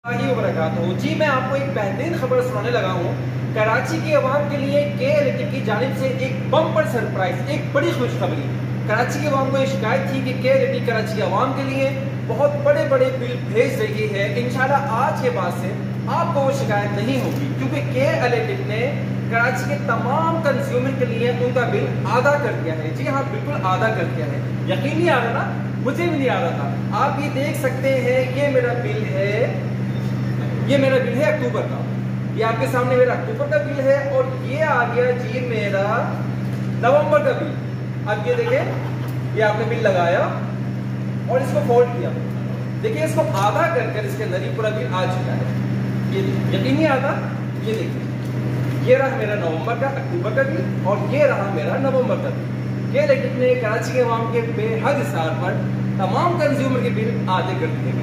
जी मैं आपको एक बेहतरीन खबर सुनाने लगा हूँ। कराची की आवाम के लिए के इलेक्ट्रिक की जानिब से एक बम्पर सरप्राइज, एक बड़ी खुशखबरी। कराची की आवाम को ये शिकायत थी कि के इलेक्ट्रिक कराची की आवाम के लिए बहुत बड़े बड़े बिल भेज रही है। इंशाल्लाह आज के बाद से आपको वो शिकायत नहीं होगी, क्योंकि के इलेक्ट्रिक ने कराची के तमाम कंज्यूमर के लिए उनका बिल आधा कर दिया है। जी हाँ, बिल्कुल आधा कर दिया है। यकीन नहीं आ रहा ना? मुझे भी नहीं आ रहा था। आप ये देख सकते हैं, ये मेरा बिल है, ये मेरा बिल है अक्टूबर का। ये आपके सामने मेरा अक्टूबर का बिल है और ये आ गया जी मेरा नवंबर का बिल। अब ये देखें, ये आपने बिल लगाया और इसको फोल्ड किया, देखिए इसको आधा कर इसके अंदर ही पूरा बिल आ चुका है। ये यकीन नहीं आता? ये देखिए, ये रहा मेरा नवंबर का, अक्टूबर का बिल और ये रहा मेरा नवंबर का बिल। ये इलेक्ट्रिक ने कराची के अवाम के बेहद हिसार पर तमाम कंज्यूमर के बिल आधे कर दिए।